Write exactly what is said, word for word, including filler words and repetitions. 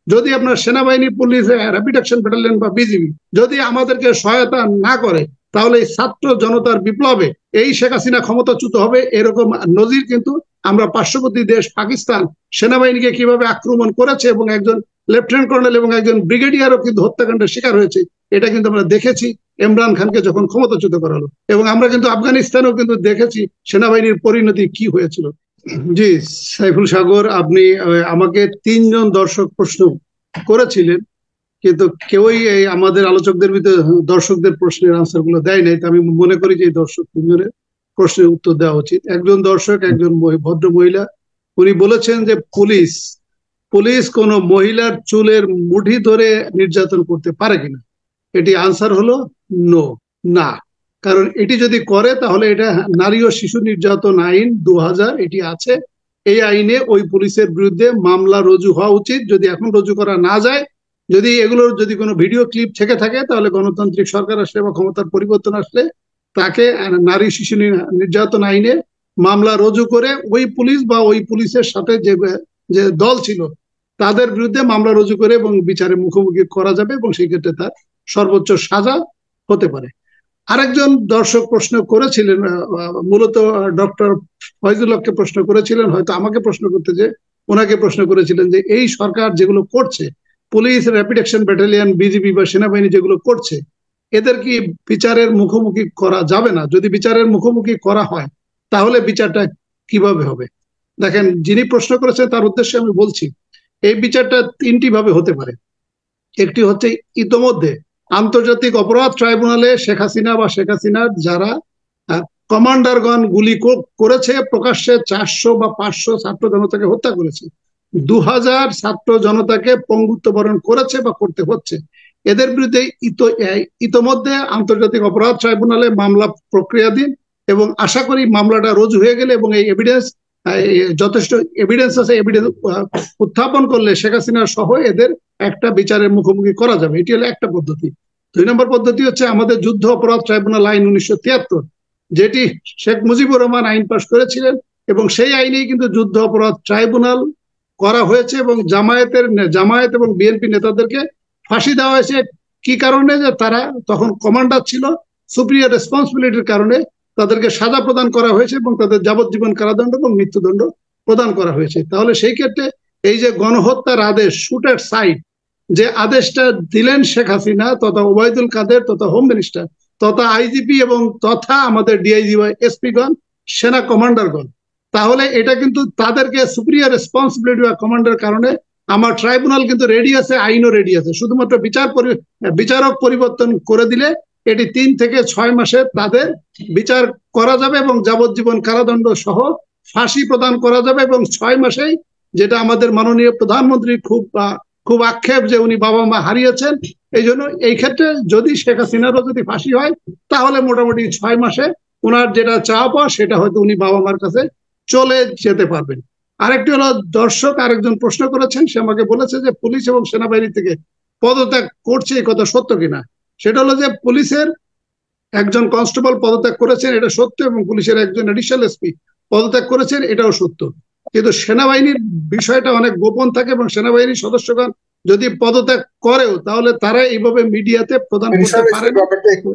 যদি আপনার সেনাবাহিনী, পুলিশ, র্যাপিড অ্যাকশন ব্যাটালিয়ন বা বিজিবি যদি আমাদেরকে সহায়তা না করে, তাহলে এই ছাত্র জনতার বিপ্লবে এই শেখ হাসিনা ক্ষমতাচ্যুত হবে। এরকম নজির কিন্তু আমরা পার্শ্ববর্তী দেশ পাকিস্তান সেনাবাহিনীকে কিভাবে আক্রমণ করেছে এবং একজন লেফটেন্যান্ট কর্নেল এবং একজন ব্রিগেডিয়ারও কিন্তু হত্যাকাণ্ডের শিকার হয়েছে, এটা কিন্তু আমরা দেখেছি ইমরান খানকে যখন ক্ষমতাচ্যুত করা হলো। এবং আমরা কিন্তু আফগানিস্তানেও কিন্তু দেখেছি সেনাবাহিনীর পরিণতি কি হয়েছিল। জি সাইফুল সাগর, আপনি আমাকে তিনজন দর্শক প্রশ্ন করেছিলেন, কিন্তু কেউই এই আমাদের আলোচকদের ভিতরে দর্শকদের প্রশ্নের আনসার গুলো দেয় নাই। আমি মনে করি যে দর্শক তিনজনের প্রশ্নের উত্তর দেওয়া উচিত। একজন দর্শক, একজন ভদ্র মহিলা, উনি বলেছেন যে পুলিশ পুলিশ কোন মহিলার চুলের মুঠি ধরে নির্যাতন করতে পারে কিনা। এটি আনসার হলো নো, না। কারণ এটি যদি করে তাহলে এটা নারী ও শিশু নির্যাতন আইন দু হাজার এটি আছে। এই আইনে ওই পুলিশের বিরুদ্ধে মামলা রুজু হওয়া উচিত। যদি এখন রুজু করা না যায়, যদি এগুলোর যদি কোনো ভিডিও ক্লিপ থেকে থাকে, তাহলে গণতান্ত্রিক সরকার আসলে বা ক্ষমতার পরিবর্তন আসলে তাকে নারী শিশু নির্যাতন আইনে মামলা রুজু করে ওই পুলিশ বা ওই পুলিশের সাথে যে যে দল ছিল তাদের বিরুদ্ধে মামলা রুজু করে এবং বিচারে মুখোমুখি করা যাবে এবং সেই ক্ষেত্রে তার সর্বোচ্চ সাজা হতে পারে। আরেকজন দর্শক প্রশ্ন করেছিলেন, মূলত ডক্টর ফয়জুল হককে প্রশ্ন করেছিলেন, হয়তো আমাকে প্রশ্ন করতে যে ওনাকে প্রশ্ন করেছিলেন যে এই সরকার যেগুলো করছে, পুলিশ, র্যাপিড অ্যাকশন ব্যাটালিয়ন, বিজিবি বা সেনাবাহিনী যেগুলো করছে, এদের কি বিচারের মুখোমুখি করা যাবে না? যদি বিচারের মুখোমুখি করা হয় তাহলে বিচারটা কিভাবে হবে? দেখেন, যিনি প্রশ্ন করেছেন তার উদ্দেশ্যে আমি বলছি, এই বিচারটা তিনটি ভাবে হতে পারে। একটি হচ্ছে ইতোমধ্যে আন্তর্জাতিক অপরাধ ট্রাইব্যুনালে শেখ হাসিনা বা শেখ হাসিনার যারা কমান্ডারগণ গুলি করেছে, প্রকাশ্যে চারশো বা পাঁচশো ছাত্র জনতাকে হত্যা করেছে, দু হাজার ছাত্র জনতাকে পঙ্গুত্ব বরণ করেছে বা করতে হচ্ছে, এদের বিরুদ্ধে ইতোমধ্যে আন্তর্জাতিক অপরাধ ট্রাইব্যুনালে মামলা প্রক্রিয়াধীন এবং আশা করি মামলাটা রুজু হয়ে গেলে এবং এই এভিডেন্স যথেষ্ট এভিডেন্স আছে, এভিডেন্স উত্থাপন করলে শেখ হাসিনা সহ এদের একটা বিচারের মুখোমুখি করা যাবে। এটি হলো একটা পদ্ধতি। দুই নম্বর পদ্ধতি হচ্ছে আমাদের যুদ্ধ অপরাধ ট্রাইব্যুনাল আইন উনিশশো তিয়াত্তর, যেটি শেখ মুজিবুর রহমান আইন পাশ করেছিলেন এবং সেই আইনেই কিন্তু যুদ্ধ অপরাধ ট্রাইব্যুনাল করা হয়েছে এবং জামায়াতের জামায়াত এবং বিএনপি নেতাদেরকে ফাঁসি দেওয়া হয়েছে। কি কারণে? যে তারা তখন কমান্ডার ছিল, সুপ্রিয়ার রেসপন্সিবিলিটির কারণে তাদেরকে সাজা প্রদান করা হয়েছে এবং তাদের যাবজ্জীবন কারাদণ্ড এবং মৃত্যুদণ্ড প্রদান করা হয়েছে। তাহলে সেই ক্ষেত্রে এই যে গণহত্যার আদেশ, শুট এট সাইট, যে আদেশটা দিলেন শেখ হাসিনা তথা ওবায়দুল কাদের তথা হোম মিনিস্টার তথা আইজিপি এবং তথা আমাদের ডিআইজি বা এসপিগণ, সেনা কমান্ডারগণ, তাহলে এটা কিন্তু তাদেরকে সুপ্রিয়ার রেসপন্সিবিলিটি বা কমান্ডার কারণে আমার ট্রাইব্যুনাল কিন্তু রেডি আছে, আইনও রেডি আছে। শুধুমাত্র বিচার বিচারক পরিবর্তন করে দিলে এটি তিন থেকে ছয় মাসে তাদের বিচার করা যাবে এবং যাবজ্জীবন কারাদণ্ড সহ ফাঁসি প্রদান করা যাবে এবং ছয় মাসেই, যেটা আমাদের মাননীয় প্রধানমন্ত্রী খুব খুব আক্ষেপ যে উনি বাবা মা হারিয়েছেন, এই জন্য এই ক্ষেত্রে যদি শেখ হাসিনারও যদি ফাঁসি হয় তাহলে মোটামুটি ছয় মাসে ওনার যেটা চাওয়া পাওয়া সেটা হয়তো উনি বাবা মার কাছে চলে যেতে পারবেন। আরেকটি হলো, দর্শক আরেকজন প্রশ্ন করেছেন, সে আমাকে বলেছে যে পুলিশ এবং সেনাবাহিনী থেকে পদত্যাগ করছে, এই কথা সত্য কিনা। সেটা হলো যে পুলিশের একজন কনস্টেবল পদত্যাগ করেছেন, এটা সত্য, এবং পুলিশের একজন এডিশনাল এসপি পদত্যাগ করেছেন, এটাও সত্য। কিন্তু সেনাবাহিনীর বিষয়টা অনেক গোপন থাকে এবং সেনাবাহিনীর সদস্যগণ যদি পদত্যাগ করেও তাহলে তারা এইভাবে মিডিয়াতে প্রদান করতে পারে না।